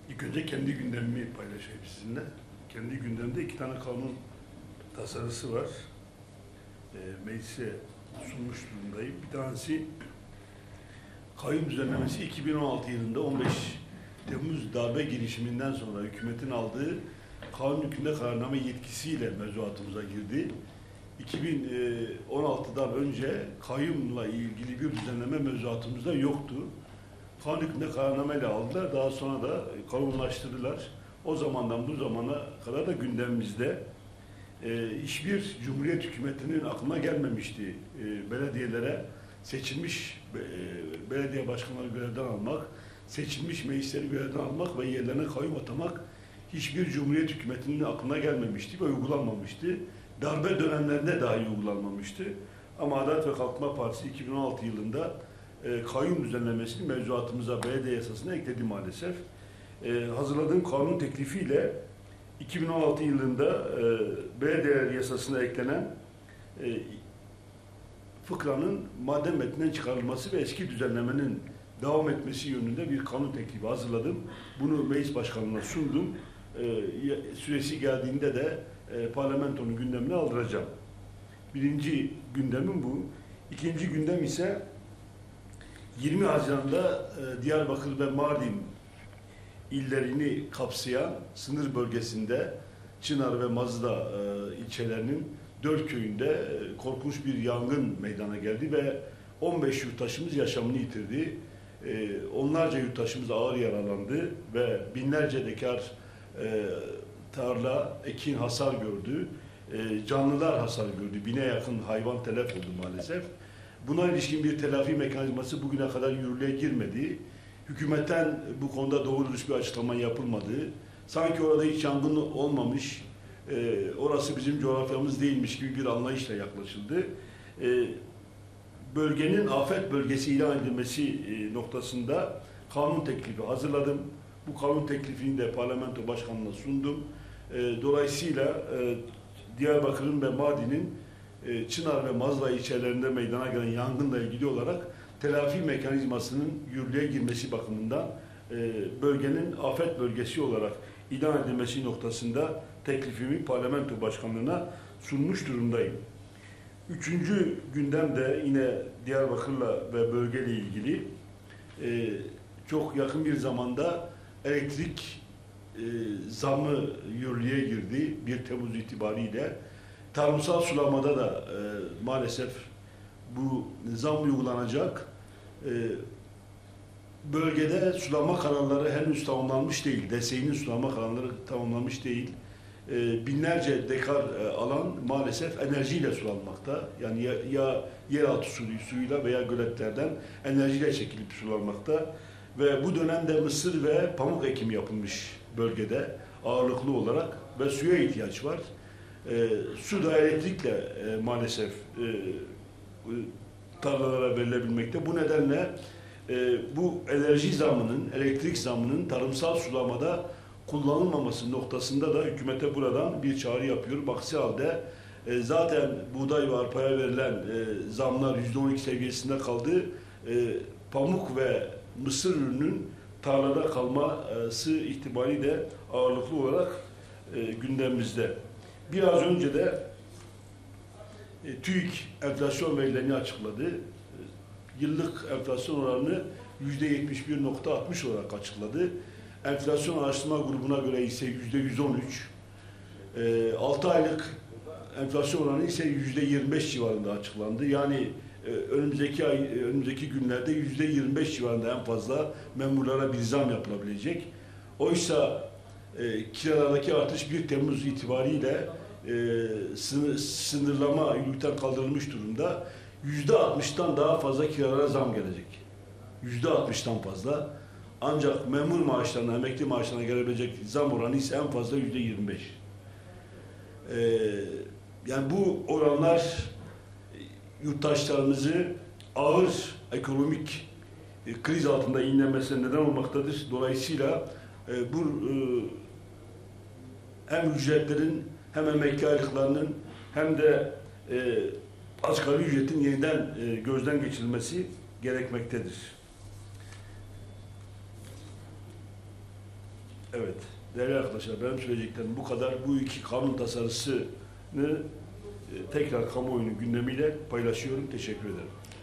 İlk önce kendi gündemimi paylaşayım sizinle. Kendi gündemde 2 tane kanun tasarısı var. Meclise sunmuş durumdayım. Bir tanesi kayyum düzenlemesi 2016 yılında 15 Temmuz darbe girişiminden sonra hükümetin aldığı kanun hükmünde kararname yetkisiyle mevzuatımıza girdi. 2016'dan önce kayyumla ilgili bir düzenleme mevzuatımızda yoktu. Kanun hükmünde kararnameyle aldılar. Daha sonra da kanunlaştırdılar. O zamandan bu zamana kadar da gündemimizde hiçbir Cumhuriyet hükümetinin aklına gelmemişti belediyelere seçilmiş belediye başkanları görevden almak, seçilmiş meclisleri görevden almak ve yerlerine kayyum atamak hiçbir Cumhuriyet hükümetinin aklına gelmemişti ve uygulanmamıştı. Darbe dönemlerinde dahi uygulanmamıştı. Ama Adalet ve Kalkınma Partisi 2016 yılında kayyum düzenlemesini mevzuatımıza, belediye yasasına ekledi maalesef. Hazırladığım kanun teklifiyle 2016 yılında belediye yasasına eklenen fıkranın madde metninden çıkarılması ve eski düzenlemenin devam etmesi yönünde bir kanun teklifi hazırladım. Bunu meclis başkanlığına sundum. Süresi geldiğinde de parlamentonun gündemine aldıracağım. Birinci gündemim bu. İkinci gündem ise 20 Haziran'da Diyarbakır ve Mardin illerini kapsayan sınır bölgesinde Çınar ve Mazda ilçelerinin 4 köyünde korkunç bir yangın meydana geldi ve 15 yurttaşımız yaşamını yitirdi. Onlarca yurttaşımız ağır yaralandı ve binlerce dekar tarla, ekin hasar gördü. Canlılar hasar gördü. 1000'e yakın hayvan telef oldu maalesef. Buna ilişkin bir telafi mekanizması bugüne kadar yürürlüğe girmedi. Hükümetten bu konuda doğru dürüst bir açıklama yapılmadı. Sanki orada hiç yangın olmamış, orası bizim coğrafyamız değilmiş gibi bir anlayışla yaklaşıldı. Bölgenin afet bölgesi ilan edilmesi noktasında kanun teklifi hazırladım. Bu kanun teklifini de parlamento başkanlığına sundum. Dolayısıyla Diyarbakır'ın ve Mardin'in Çınar ve Mazda ilçelerinde meydana gelen yangınla ilgili olarak telafi mekanizmasının yürürlüğe girmesi bakımından bölgenin afet bölgesi olarak ilan edilmesi noktasında teklifimi parlamento başkanlığına sunmuş durumdayım. Üçüncü gündem de yine Diyarbakır'la ve bölgeyle ilgili çok yakın bir zamanda elektrik zammı yürürlüğe girdi 1 Temmuz itibariyle. Tarımsal sulamada da maalesef bu zam uygulanacak. Bölgede sulama kanalları henüz tamamlanmış değil. DSİ'nin sulama kanalları tamamlanmış değil. Binlerce dekar alan maalesef enerjiyle sulanmakta. Yani ya yeraltı suyuyla veya göletlerden enerjiyle çekilip sulanmakta. Ve bu dönemde mısır ve pamuk ekimi yapılmış bölgede ağırlıklı olarak ve suya ihtiyaç var. Su da elektrikle maalesef tarlalara verilebilmekte. Bu nedenle bu enerji zammının, elektrik zammının tarımsal sulamada kullanılmaması noktasında da hükümete buradan bir çağrı yapıyorum. Aksi halde zaten buğday ve arpaya verilen zamlar %12 seviyesinde kaldı. Pamuk ve mısır ürünün tarlada kalması ihtimali de ağırlıklı olarak gündemimizde. Biraz önce de TÜİK enflasyon verilerini açıkladı. Yıllık enflasyon oranını %71.60 olarak açıkladı. Enflasyon araştırma grubuna göre ise %113. 6 aylık enflasyon oranı ise %25 civarında açıklandı. Yani önümüzdeki günlerde %25 civarında en fazla memurlara bir zam yapılabilecek. Oysa kiralardaki artış 1 Temmuz itibariyle sınırlama yürürlükten kaldırılmış durumda. %60'tan daha fazla kiralara zam gelecek. %60'tan fazla. Ancak memur maaşlarına, emekli maaşlarına gelebilecek zam oranı ise en fazla %25. Yani bu oranlar yurttaşlarımızı ağır ekonomik kriz altında inlemesine neden olmaktadır. Dolayısıyla bu hem ücretlerin hem emekli aylıklarının hem de asgari ücretin yeniden gözden geçirilmesi gerekmektedir. Evet, değerli arkadaşlar, benim söyleyeceklerim bu kadar. Bu iki kanun tasarısını tekrar kamuoyunun gündemiyle paylaşıyorum. Teşekkür ederim.